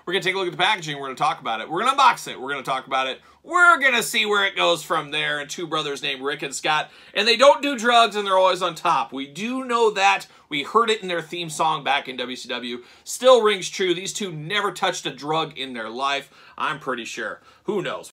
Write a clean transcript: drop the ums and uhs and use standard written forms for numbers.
We're going to take a look at the packaging. We're going to talk about it. We're going to unbox it. We're going to talk about it. We're going to see where it goes from there. And two brothers named Rick and Scott. And they don't do drugs, and they're always on top. We do know that. We heard it in their theme song back in WCW. Still rings true. These two never touched a drug in their life. I'm pretty sure. Who knows?